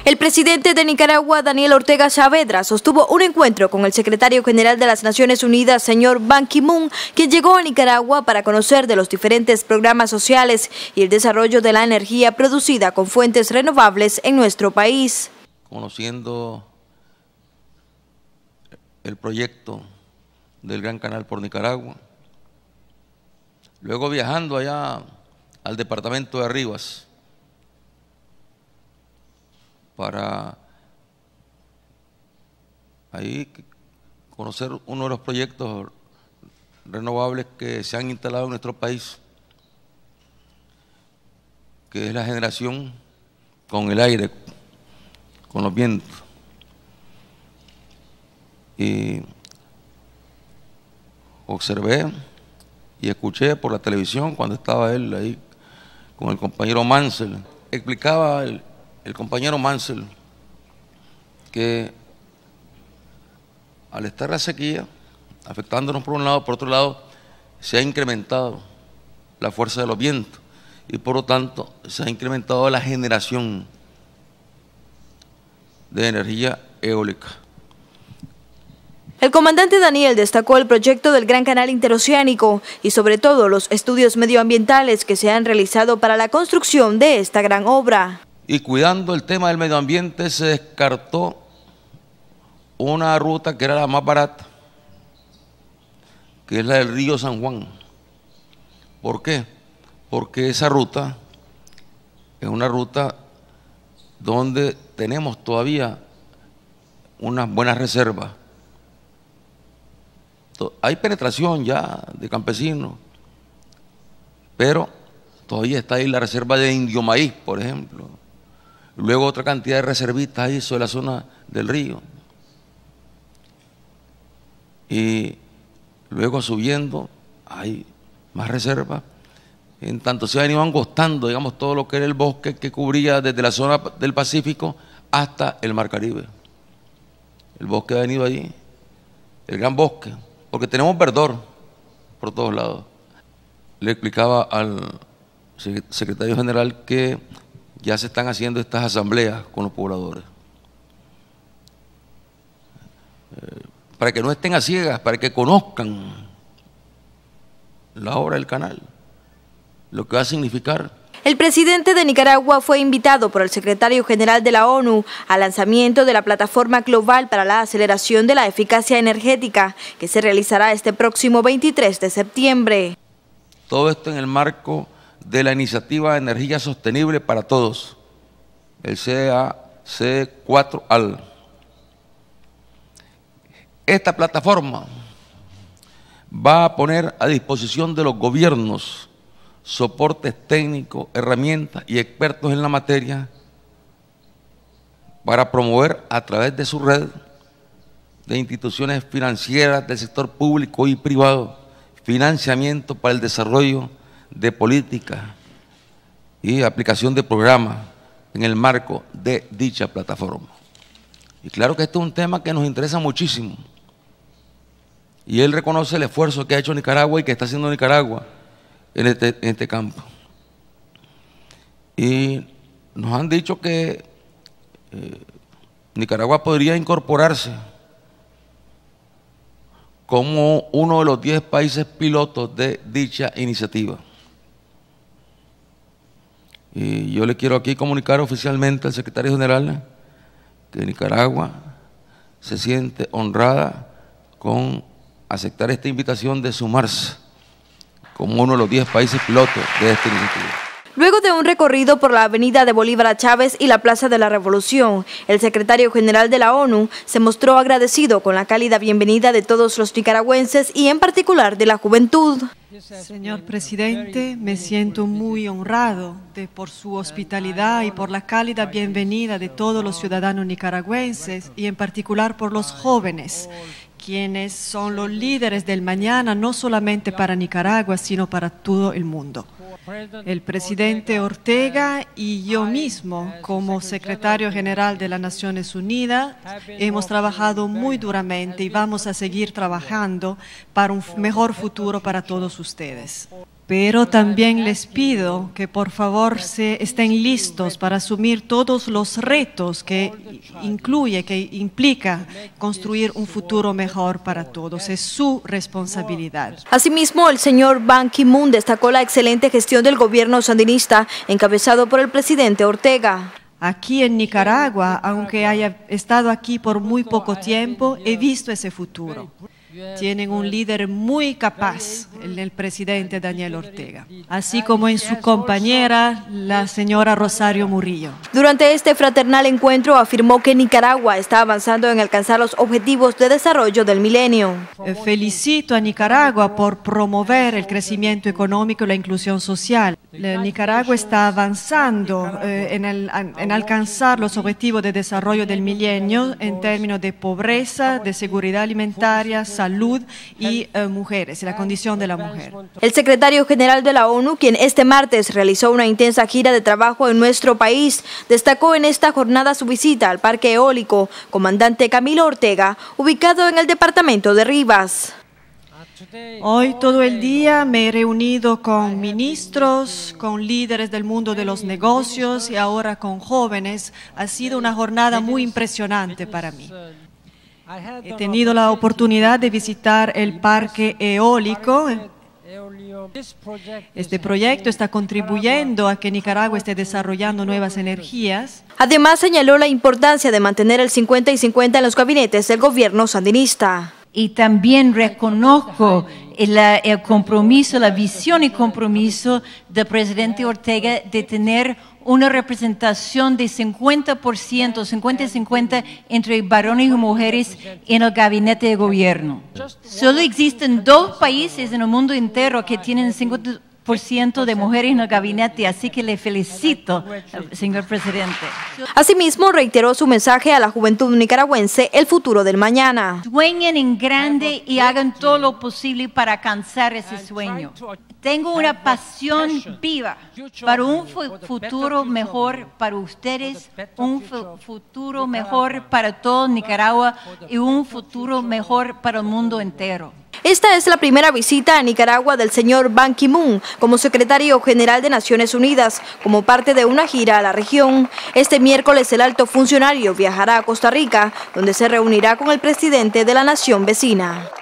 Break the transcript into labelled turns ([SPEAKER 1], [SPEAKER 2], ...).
[SPEAKER 1] El presidente de Nicaragua, Daniel Ortega Saavedra, sostuvo un encuentro con el secretario general de las Naciones Unidas, señor Ban Ki-moon, quien llegó a Nicaragua para conocer de los diferentes programas sociales y el desarrollo de la energía producida con fuentes renovables en nuestro país.
[SPEAKER 2] Conociendo el proyecto del Gran Canal por Nicaragua, luego viajando allá al departamento de Rivas, para ahí conocer uno de los proyectos renovables que se han instalado en nuestro país, que es la generación con el aire, con los vientos. Y observé y escuché por la televisión cuando estaba él ahí con el compañero Mansell, explicaba el compañero Mansell que al estar la sequía afectándonos por un lado, por otro lado se ha incrementado la fuerza de los vientos y por lo tanto se ha incrementado la generación de energía eólica.
[SPEAKER 1] El comandante Daniel destacó el proyecto del Gran Canal Interoceánico y sobre todo los estudios medioambientales que se han realizado para la construcción de esta gran obra.
[SPEAKER 2] Y cuidando el tema del medio ambiente se descartó una ruta que era la más barata, que es la del río San Juan. ¿Por qué? Porque esa ruta es una ruta donde tenemos todavía unas buenas reservas. Hay penetración ya de campesinos, pero todavía está ahí la reserva de Indio Maíz, por ejemplo. Luego otra cantidad de reservistas ahí sobre la zona del río. Y luego subiendo hay más reservas. En tanto se ha venido angostando, digamos, todo lo que era el bosque que cubría desde la zona del Pacífico hasta el Mar Caribe. El bosque ha venido ahí, el gran bosque, porque tenemos verdor por todos lados. Le explicaba al secretario general que ya se están haciendo estas asambleas con los pobladores. Para que no estén a ciegas, para que conozcan la obra del canal, lo que va a significar.
[SPEAKER 1] El presidente de Nicaragua fue invitado por el secretario general de la ONU al lanzamiento de la Plataforma Global para la Aceleración de la Eficacia Energética, que se realizará este próximo 23 de septiembre.
[SPEAKER 2] Todo esto en el marco de la Iniciativa de Energía Sostenible para Todos, el CAC4AL. Esta plataforma va a poner a disposición de los gobiernos soportes técnicos, herramientas y expertos en la materia para promover a través de su red de instituciones financieras del sector público y privado financiamiento para el desarrollo de políticas y aplicación de programas en el marco de dicha plataforma. Y claro que este es un tema que nos interesa muchísimo y él reconoce el esfuerzo que ha hecho Nicaragua y que está haciendo Nicaragua en este campo. Y nos han dicho que Nicaragua podría incorporarse como uno de los 10 países pilotos de dicha iniciativa. Y yo le quiero aquí comunicar oficialmente al secretario general que Nicaragua se siente honrada con aceptar esta invitación de sumarse como uno de los 10 países pilotos de esta iniciativa.
[SPEAKER 1] Luego de un recorrido por la avenida de Bolívar a Chávez y la Plaza de la Revolución, el secretario general de la ONU se mostró agradecido con la cálida bienvenida de todos los nicaragüenses y en particular de la juventud.
[SPEAKER 3] Señor presidente, me siento muy honrado por su hospitalidad y por la cálida bienvenida de todos los ciudadanos nicaragüenses y en particular por los jóvenes, quienes son los líderes del mañana, no solamente para Nicaragua, sino para todo el mundo. El presidente Ortega y yo mismo, como secretario general de las Naciones Unidas, hemos trabajado muy duramente y vamos a seguir trabajando para un mejor futuro para todos ustedes. Pero también les pido que por favor estén listos para asumir todos los retos que implica construir un futuro mejor para todos. Es su responsabilidad.
[SPEAKER 1] Asimismo, el señor Ban Ki-moon destacó la excelente gestión del gobierno sandinista encabezado por el presidente Ortega.
[SPEAKER 3] Aquí en Nicaragua, aunque haya estado aquí por muy poco tiempo, he visto ese futuro. Tienen un líder muy capaz, el presidente Daniel Ortega, así como en su compañera, la señora Rosario Murillo.
[SPEAKER 1] Durante este fraternal encuentro afirmó que Nicaragua está avanzando en alcanzar los objetivos de desarrollo del milenio.
[SPEAKER 3] Felicito a Nicaragua por promover el crecimiento económico y la inclusión social. Nicaragua está avanzando en alcanzar los objetivos de desarrollo del milenio en términos de pobreza, de seguridad alimentaria, salud y mujeres, y la condición de la mujer.
[SPEAKER 1] El secretario general de la ONU, quien este martes realizó una intensa gira de trabajo en nuestro país, destacó en esta jornada su visita al Parque Eólico Comandante Camilo Ortega, ubicado en el departamento de Rivas.
[SPEAKER 3] Hoy todo el día me he reunido con ministros, con líderes del mundo de los negocios y ahora con jóvenes. Ha sido una jornada muy impresionante para mí. He tenido la oportunidad de visitar el parque eólico. Este proyecto está contribuyendo a que Nicaragua esté desarrollando nuevas energías.
[SPEAKER 1] Además, señaló la importancia de mantener el 50 y 50 en los gabinetes del gobierno sandinista.
[SPEAKER 4] Y también reconozco el compromiso, la visión y compromiso del presidente Ortega de tener una representación de 50%, 50-50 entre varones y mujeres en el gabinete de gobierno. Solo existen 2 países en el mundo entero que tienen 50% de mujeres en el gabinete, así que le felicito, señor presidente.
[SPEAKER 1] Asimismo, reiteró su mensaje a la juventud nicaragüense, el futuro del mañana.
[SPEAKER 4] Sueñen en grande y hagan todo lo posible para alcanzar ese sueño. Tengo una pasión viva para un futuro mejor para ustedes, un futuro mejor para todo Nicaragua y un futuro mejor para el mundo entero.
[SPEAKER 1] Esta es la primera visita a Nicaragua del señor Ban Ki-moon como secretario general de Naciones Unidas, como parte de una gira a la región. Este miércoles el alto funcionario viajará a Costa Rica, donde se reunirá con el presidente de la nación vecina.